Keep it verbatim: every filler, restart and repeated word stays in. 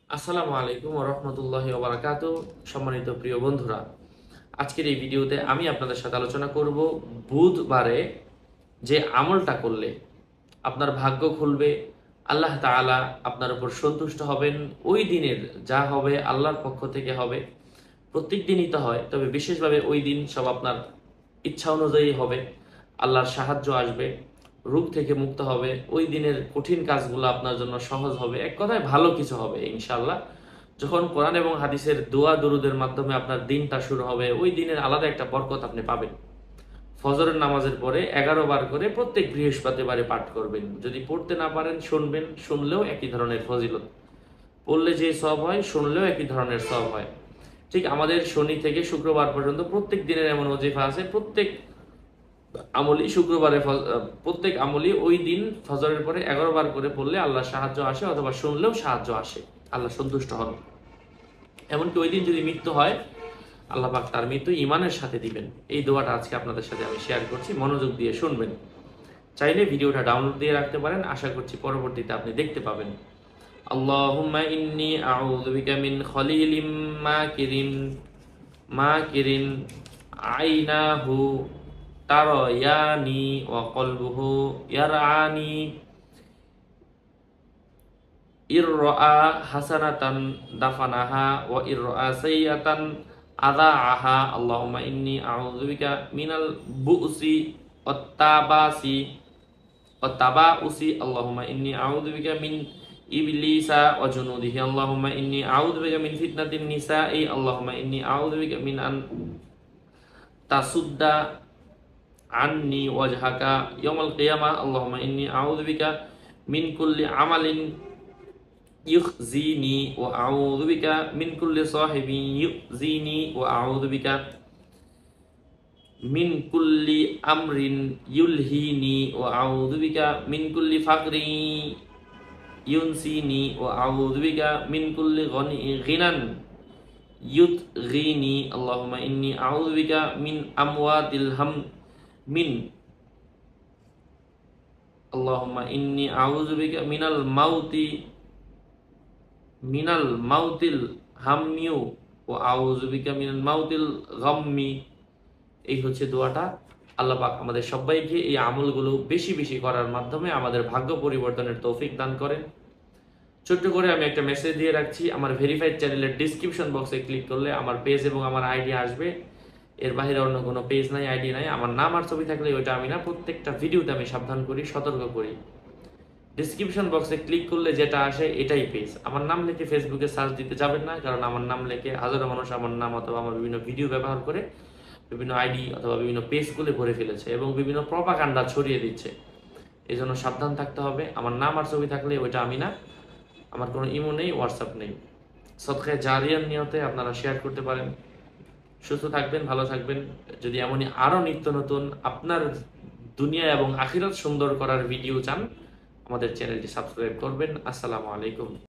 আসসালামু আলাইকুম ওয়া রাহমাতুল্লাহি ওয়া বারাকাতুহু। সম্মানিত প্রিয় বন্ধুরা, আজকের এই ভিডিওতে আমি আপনাদের সাথে আলোচনা করব বুধবারে যে আমলটা করলে আপনার ভাগ্য খুলবে, আল্লাহ তাআলা আপনার উপর সন্তুষ্ট হবেন, ওই দিনের যা হবে আল্লাহর পক্ষ থেকে হবে। প্রত্যেক দিনই তো হয়, তবে বিশেষভাবে ওই দিন সব আপনার ইচ্ছা অনুযায়ী হবে, আল্লাহর সাহায্য আসবে, রোগ থেকে মুক্ত হবে, ওই দিনের কঠিন কাজগুলো আপনার জন্য সহজ হবে, এক কথায় ভালো কিছু হবে ইনশাআল্লাহ। যখন কোরআন এবং হাদিসের দোয়া দরুদের মাধ্যমে আপনার দিনটা শুরু হবে, ওই দিনের আলাদা একটা বরকত আপনি পাবেন। ফজরের নামাজের পরে এগারো বার করে প্রত্যেক বৃহস্পতিবারে পাঠ করবেন। যদি পড়তে না পারেন শুনবেন, শুনলেও একই ধরনের ফজিলত, পড়লে যে সব হয় শুনলেও একই ধরনের সব হয়। ঠিক আমাদের শনি থেকে শুক্রবার পর্যন্ত প্রত্যেক দিনের এমন ওজিফা আছে, প্রত্যেক আমলি শুক্রবারে প্রত্যেক আমলি ওই দিন ফজরের পরে এগারো বার করে পড়লে আল্লাহ সাহায্য আসে, অথবা শুনলেও সাহায্য আসে, আল্লাহ সন্তুষ্ট হন। এমনকি ওই দিন যদি মৃত্যু হয়, আল্লাহ পাক তার মৃত্যু ইমানের সাথে দিবেন। এই দোয়াটা আজকে আপনাদের সাথে আমি শেয়ার করছি, মনোযোগ দিয়ে শুনবেন। চাইলে ভিডিওটা ডাউনলোড দিয়ে রাখতে পারেন, আশা করছি পরবর্তীতে আপনি দেখতে পাবেন। আল্লাহুম্মা ইন্নী আউযু বিকা মিন খলিলিম মাকিরিন মাকিরিন আইনাহু তারায়ানি ওয়া কলবুহু ইয়ারআনি ইররা হাসানাতান দাফানাহা ওয়া ইররা সাইয়াতান আযাআহা। আল্লাহুম্মা ইন্নী আউযু বিকা মিনাল বুসি ওয়াত তাবাসি ওয়াত তাবাউসি। আল্লাহুম্মা ইন্নী আউযু বিকা মিন ইবলিসা ওয়া জুনুদিহি। আল্লাহুম্মা ইন্নী আউযু বিকা মিন ফিতনাতিন নিসাই। আল্লাহুম্মা ইন্নী আউযু বিকা মিন আন তাসুদ্দা আন্নি ওয়াজহাকা ইয়াউমাল কিয়ামাহ। আল্লাহুম্মা ইন্নী আউযু বিকা মিন কুল্লি আমালিন ইউখজিনি ওয়া আউযু বিকা মিন কুল্লি সাহিবিন ইউযিনি ওয়া আউযু বিকা মিন কুল্লি আমরিন ইউলহিনি ওয়া আউযু বিকা মিন কুল্লি ফাকরিন ইউনসিনি ওয়া আউযু বিকা মিন কুল্লি গিনান ইউতগিনি। আল্লাহুম্মা ইন্নী আউযু বিকা মিন আমওয়াতিল হাম মিন আল্লাহুম্মা ইন্নী আউযু বিকা মিনাল মাউতি মিনাল মাউতিল হাম্মিউ ও আউযু বিকা মিনাল মাউতিল গাম্মি। এই হচ্ছে দোয়াটা। আল্লাহ পাক আমাদের সবাইকে এই আমলগুলো বেশি বেশি করার মাধ্যমে আমাদের ভাগ্য পরিবর্তনের তৌফিক দান করেন। ছোট্ট করে আমি একটা মেসেজ দিয়ে রাখছি, আমার ভেরিফাইড চ্যানেলের ডিসক্রিপশন বক্সে ক্লিক করলে আমার পেজ এবং আমার আইডি আসবে। এর বাইরে অন্য কোনো পেজ নাই, আইডি নাই। আমার নাম আর ছবি থাকলে ওইটা আমি না, প্রত্যেকটা ভিডিওতে আমি সাবধান করি, সতর্ক করি। ডিসক্রিপশন বক্সে ক্লিক করলে যেটা আসে এটাই পেজ। আমার নাম লিখে ফেসবুকে সার্চ দিতে যাবেন না, কারণ আমার নাম লিখে হাজারো মানুষ আমার নাম অথবা আমার বিভিন্ন ভিডিও ব্যবহার করে বিভিন্ন আইডি অথবা বিভিন্ন পেজগুলো ভরে ফেলেছে এবং বিভিন্ন প্রপাগান্ডা ছড়িয়ে দিচ্ছে। এই জন্য সাবধান থাকতে হবে। আমার নাম আর ছবি থাকলে ওইটা আমি না। আমার কোনো ইমো নেই, হোয়াটসঅ্যাপ নেই। সদকায়ে জারিয়ার নিয়তে আপনারা শেয়ার করতে পারেন। সুস্থ থাকবেন, ভালো থাকবেন। যদি এমনই আরও নিত্য নতুন আপনার দুনিয়া এবং আখিরাত সুন্দর করার ভিডিও চান, আমাদের চ্যানেলটি সাবস্ক্রাইব করবেন। আসসালামু আলাইকুম।